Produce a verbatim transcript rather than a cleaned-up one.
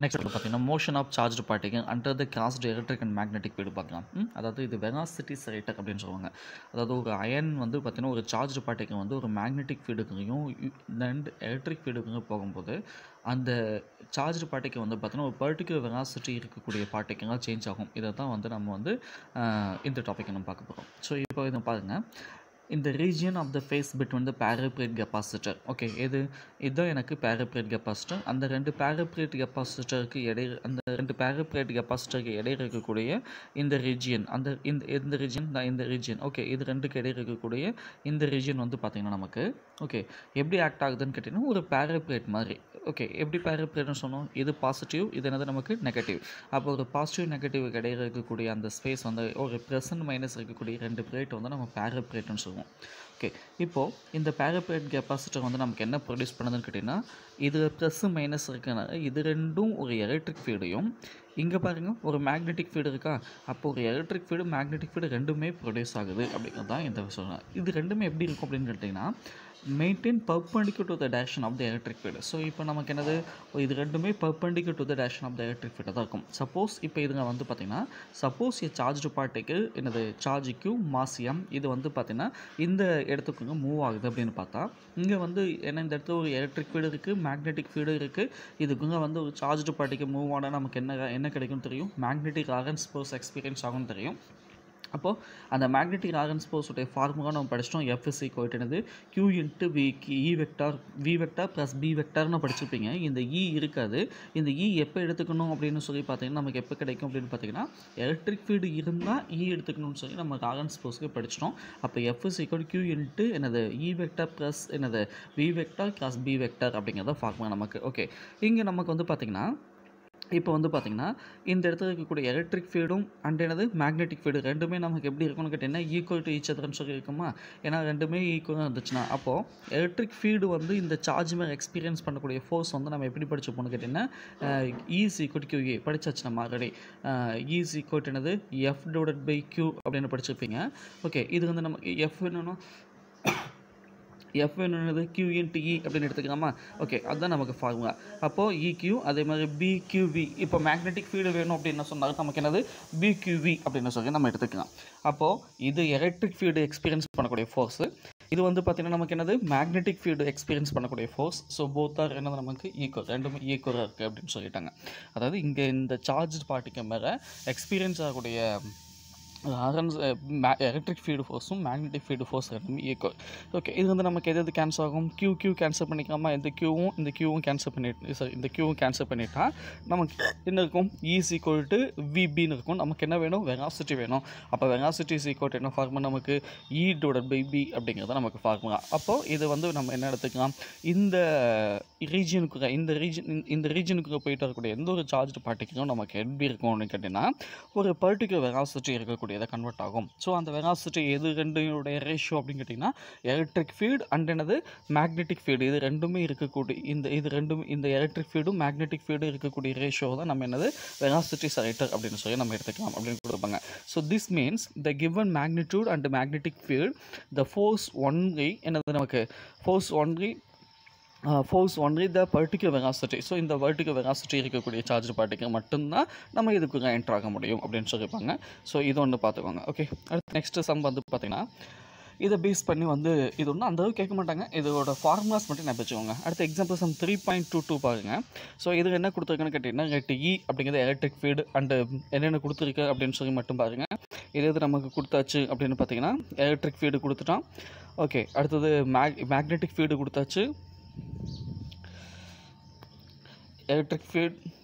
Next வந்து பார்த்தீங்கன்னா motion of charged particle under the crossed electric and magnetic field பார்க்கலாம். ம், அதாவது இது வெலாசிட்டி செரேட்டர் அப்படின்னு சொல்லுவாங்க. அதாவது ஒரு அயன் வந்து பார்த்தீங்கன்னா ஒரு சார்ஜ்டு பார்ட்டிகல் வந்து ஒரு மேக்னெட்டிக் ஃபீல்டுக்கும் அண்ட் எலக்ட்ரிக் ஃபீல்டுக்கும் போகும்போது அந்த சார்ஜ்டு பார்ட்டிகல் வந்து பார்த்தீங்கன்னா ஒரு பர்டிகுலர் வெலாசிட்டி இருக்கக்கூடிய பார்ட்டிகலாக சேஞ்ச் ஆகும். இதை தான் வந்து நம்ம வந்து அஹ், இந்த டாபிக் நம்ம பார்க்க போகிறோம். ஸோ இப்போ இதை பாருங்கள். இந்த region of the space between the parallel plate capacitor. Okay, இது இதுதான் எனக்கு பேரப்ரேட் கெப்பாசிட்டர். அந்த ரெண்டு பேரப்ரேட் கெப்பாசிட்டருக்கு இடையில அந்த ரெண்டு பேரப்ரேட் கெப்பாசிட்டருக்கு இடையில இருக்கக்கூடிய இந்த ரீஜியன் அந்த இந்த இந்த ரீஜியன் தான் இந்த ரீஜியன். ஓகே, இது ரெண்டுக்கு இடையில இருக்கக்கூடிய இந்த ரீஜியன் வந்து பார்த்திங்கன்னா நமக்கு ஓகே எப்படி ஆக்ட் ஆகுதுன்னு கேட்டிங்கன்னா ஒரு பேரப்ரேட் மாதிரி. ஓகே, எப்படி பேரப்ரேட்னு சொன்னோம், இது பாசிட்டிவ், இது என்னது நமக்கு நெகட்டிவ். அப்போ ஒரு பாசிட்டிவ் நெகட்டிவ் இடையில இருக்கக்கூடிய அந்த ஸ்பேஸ் வந்து ஒரு ப்ளஸ் அண்ட் மைனஸ் இருக்கக்கூடிய ரெண்டு பிளேட் வந்து நம்ம பேரப்ரேட்னு சொல்லுவோம். ஓகே, இப்போது இந்த பேரப்ரேட் கெப்பாசிட்டர் வந்து நமக்கு என்ன ப்ரொடியூஸ் பண்ணுதுன்னு கேட்டிங்கன்னா இது ப்ளஸ் மைனஸ் இருக்கனால இது ரெண்டும் ஒரு எலக்ட்ரிக் ஃபீல்டையும் இங்கே பாருங்கள் ஒரு மேக்னெட்டிக் ஃபீல்டு இருக்கா, அப்போ ஒரு எலக்ட்ரிக் ஃபீல்டு மேக்னெட்டிக் ஃபீல்டு ரெண்டுமே ப்ரொடியூஸ் ஆகுது அப்படிங்கிறது தான் இந்த விஷயம். இது ரெண்டுமே எப்படி இருக்கும் அப்படின்னு கேட்டிங்கன்னா maintain perpendicular to the direction of the electric field. So இப்போ நமக்கு என்னது இது ரெண்டுமே perpendicular to the direction of the electric field தான் இருக்கும். சப்போஸ் இப்போ இதுங்க வந்து பார்த்திங்கன்னா சப்போஸ் ஏ சார்ஜ்டு பார்ட்டிகல் என்னது சார்ஜ் கியூ மாஸ் எம் இது வந்து பார்த்திங்கன்னா இந்த இடத்துக்குங்க மூவ் ஆகுது அப்படின்னு பார்த்தா இங்கே வந்து என்ன இந்த இடத்துல ஒரு எலக்ட்ரிக் ஃபீல்டு இருக்குது, மேக்னெட்டிக் ஃபீல்டு இருக்குது. இதுக்குங்க வந்து ஒரு சார்ஜ்டு பார்ட்டிகல் மூவ் ஆனால் நமக்கு என்ன என்ன கிடைக்கும்னு தெரியும், மேக்னெட்டிக் ஆரன்ஸ் ஸ்போர்ஸ் எக்ஸ்பீரியன்ஸ் ஆகும்னு தெரியும். அப்போது அந்த மேக்னெட்டிக் ஆரன்ஸ் ஸ்போர்ஸுடைய ஃபார்முலா நம்ம படிச்சிட்டோம். எஃப் இஸ் ஈக்குவல் டு என்னது Q into V E vector V vector plus B வெக்டார்னு படிச்சிருப்பீங்க. இந்த இ இருக்காது. இந்த இ எப்போ எடுத்துக்கணும் அப்படின்னு சொல்லி பார்த்தீங்கன்னா நமக்கு எப்போ கிடைக்கும் அப்படின்னு பார்த்தீங்கன்னா எலக்ட்ரிக் ஃபீல்டு இருந்தால் இ எடுத்துக்கணும்னு சொல்லி நம்ம ஆரன்ஸ் ஸ்போர்ஸ்க்கு படிச்சிட்டோம். அப்போ F is equal Q into என்னது இ வெக்டார் ப்ளஸ் என்னது V vector plus B vector அப்படிங்கிறத ஃபார்முலா நமக்கு. ஓகே, இங்கே நமக்கு வந்து பார்த்திங்கன்னா இப்போ வந்து பார்த்திங்கன்னா இந்த இடத்துல இருக்கக்கூடிய எலக்ட்ரிக் ஃபீல்டும் அண்ட் என்னது மேக்னெட்டிக் ஃபீல்டு ரெண்டுமே நமக்கு எப்படி இருக்கும்னு கேட்டிங்கன்னா ஈக்குவல் டு ஈச் அதர்னு சொல்லி இருக்குமா. ஏன்னா ரெண்டுமே ஈக்குவலாக இருந்துச்சுன்னா அப்போது எலக்ட்ரிக் ஃபீல்டு வந்து இந்த சார்ஜ் மேலே எக்ஸ்பீரியன்ஸ் பண்ணக்கூடிய ஃபோர்ஸ் வந்து நம்ம எப்படி படிச்சுப்போம்னு கேட்டிங்கன்னா ஈஸ் ஈக்குவல் கியூ ஏ படிச்சாச்சு நம்ம ஆல்ரெடி. ஈஸ் ஈக்குவல் என்னது எஃப் டிவைடட் பை கியூ அப்படின்னு படிச்சிருப்பீங்க. ஓகே, இது வந்து நமக்கு எஃப் என்னன்னா எஃப் என்னது கியூ இன்ட்டு இ அப்படின்னு எடுத்துக்கலாமா. ஓகே, அதுதான் நமக்கு ஃபார்முலா. அப்போது இக்யூ அதே மாதிரி பிக்யூவி. இப்போ மேக்னெட்டிக் ஃபீல்டு வேணும் அப்படின்னு சொன்னாலும் நமக்கு என்னது பிக்யூவி அப்படின்னு சொல்லி நம்ம எடுத்துக்கலாம். அப்போது இது எலக்ட்ரிக் ஃபீல்டு எக்ஸ்பீரியன்ஸ் பண்ணக்கூடிய ஃபோர்ஸு, இது வந்து பார்த்திங்கன்னா நமக்கு என்னது மேக்னெட்டிக் ஃபீல்டு எக்ஸ்பீரியன்ஸ் பண்ணக்கூடிய ஃபோர்ஸ். ஸோ போத் ஆர் என்னது நமக்கு ஈக்குவல், ரெண்டுமே ஈக்குவலாக இருக்குது அப்படின்னு சொல்லிட்டாங்க. அதாவது இங்கே இந்த சார்ஜ் பார்ட்டிக்கு மேலே எக்ஸ்பீரியன்ஸ் ஆகக்கூடிய ஆரன்ஸ் எலக்ட்ரிக் ஃபீல்டு ஃபோர்ஸும் மேக்னெட்டிக் ஃபீல்டு ஃபோர்ஸ் ரெண்டுமே ஈக்குவல். ஓகே, இது வந்து நமக்கு எது எது கேன்சல் ஆகும், கியூ கியூ கேன்சல் பண்ணிக்காமா, இந்த கியூவும் இந்த கியூவும் கேன்சல் பண்ணிட்டு சாரி இந்த கியூவும் கேன்சல் பண்ணிட்டா நமக்கு என்ன இருக்கும் ஈஸ் ஈக்குவல் டு விபின்னு இருக்கும். நமக்கு என்ன வேணும், வெலாசிட்டி வேணும். அப்போ வெலாசிட்டி இஸ் ஈக்குவல் டு என்ன ஃபார்முலா நமக்கு இ டிவைடட் பை பி அப்படிங்கிறத நமக்கு ஃபார்முலா. அப்போது இது வந்து நம்ம என்ன எடுத்துக்கலாம், இந்த ரீஜியனுக்குள்ள இந்த ரீஜன் இந்த ரீஜனுக்குள்ளே போயிட்டு வரக்கூடிய எந்த ஒரு சார்ஜ் பார்ட்டிக்கும் நமக்கு எப்படி இருக்கும்னு கேட்டிங்கன்னா ஒரு பர்டிகுலர் வெலாசிட்டி இருக்கக்கூடிய இதை கன்வெர்ட் ஆகும். ஸோ அந்த வெலாசிட்டி எது ரெண்டுடைய ரேஷியோ அப்படின்னு கேட்டிங்கன்னா எலக்ட்ரிக் ஃபீல்டு அண்ட் என்னது மேக்னெட்டிக் ஃபீல்டு இது ரெண்டுமே இருக்கக்கூடிய இந்த இது ரெண்டும் இந்த எலக்ட்ரிக் ஃபீல்டும் மேக்னெட்டிக் ஃபீல்டு இருக்கக்கூடிய ரேஷியோ தான் நம்ம என்னது வெலாசிட்டி செரேட்டர் அப்படின்னு சொல்லி நம்ம எடுத்துக்கலாம் அப்படின்னு கொடுப்பாங்க. So this means the given magnitude and magnetic field the force only என்னது நமக்கு force only force only the particular velocity. So இந்த பர்டிகுலர் வெலாசிட்டி இருக்கக்கூடிய சார்ஜ் பார்ட்டிக்கு மட்டும்தான் நம்ம இதுக்குள்ளே என்ட்ரு ஆக முடியும் அப்படின்னு சொல்லியிருப்பாங்க. ஸோ இது ஒன்று பார்த்துக்கோங்க. ஓகே, அடுத்து நெக்ஸ்ட்டு சம் வந்து பார்த்திங்கன்னா இதை பேஸ் பண்ணி வந்து இது ஒன்றும் அந்தளவுக்கு கேட்க மாட்டாங்க, இதோட ஃபார்முலாஸ் மட்டும் நான் வச்சுக்கோங்க. அடுத்த example sum three point two two பாருங்கள். ஸோ இது என்ன கொடுத்துருக்குன்னு கேட்டிங்கன்னா ரெட்டு இ அப்படிங்கிறது எலக்ட்ரிக் ஃபீல்டு அண்டு என்னென்ன கொடுத்துருக்கு அப்படின்னு சொல்லி மட்டும் பாருங்கள். இது எது நமக்கு கொடுத்தாச்சு அப்படின்னு பார்த்தீங்கன்னா எலக்ட்ரிக் ஃபீல்டு கொடுத்துட்டான். ஓகே, அடுத்தது மேக் மேக்னெட்டிக் ஃபீல்டு கொடுத்தாச்சு, எலக்ட்ரிக் ஃபீல்டு